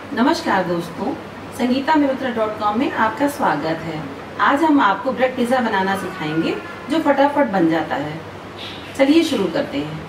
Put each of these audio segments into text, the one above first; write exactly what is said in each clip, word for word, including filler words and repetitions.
नमस्कार दोस्तों, Sangeeta Mehrotra dot com में आपका स्वागत है। आज हम आपको ब्रेड पिज़्ज़ा बनाना सिखाएंगे जो फटाफट बन जाता है। चलिए शुरू करते हैं।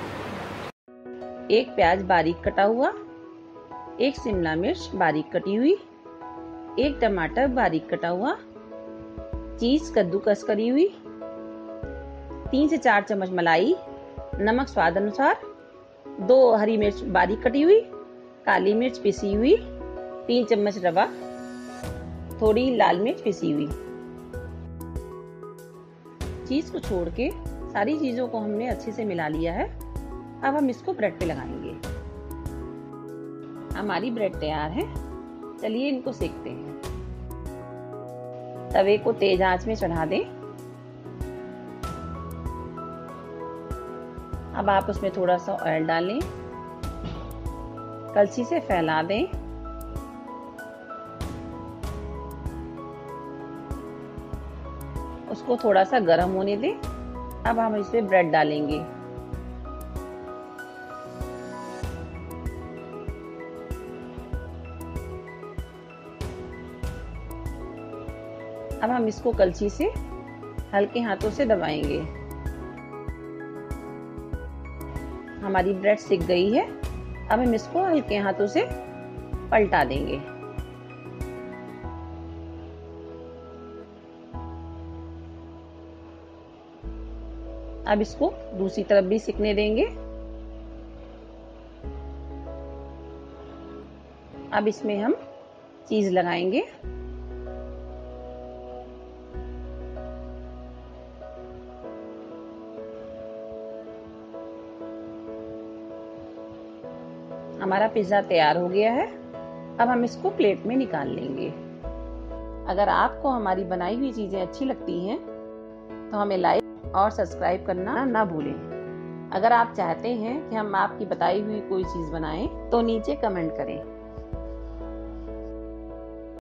एक प्याज बारीक कटा हुआ, एक शिमला मिर्च बारीक कटी हुई, एक टमाटर बारीक कटा हुआ, चीज कद्दूकस करी हुई, तीन से चार चम्मच मलाई, नमक स्वाद अनुसार, दो हरी मिर्च बारीक कटी हुई, काली मिर्च पिसी हुई, तीन चम्मच रवा, थोड़ी लाल मिर्च पिसी हुई। चीज को छोड़ के सारी चीजों को हमने अच्छे से मिला लिया है। अब हम इसको ब्रेड पे लगाएंगे। हमारी ब्रेड तैयार है। चलिए इनको सेकते हैं। तवे को तेज आंच में चढ़ा दें। अब आप उसमें थोड़ा सा ऑयल डालें, कलछी से फैला दें। उसको थोड़ा सा गर्म होने दें। अब हम इसमें ब्रेड डालेंगे। अब हम इसको कलछी से हल्के हाथों से दबाएंगे। हमारी ब्रेड सिक गई है। अब हम इसको हल्के हाथों से पलटा देंगे। अब इसको दूसरी तरफ भी सिकने देंगे। अब इसमें हम चीज लगाएंगे। हमारा पिज्जा तैयार हो गया है। अब हम इसको प्लेट में निकाल लेंगे। अगर आपको हमारी बनाई हुई चीजें अच्छी लगती हैं तो हमें लाइक और सब्सक्राइब करना ना भूलें। अगर आप चाहते हैं कि हम आपकी बताई हुई कोई चीज बनाएं तो नीचे कमेंट करें।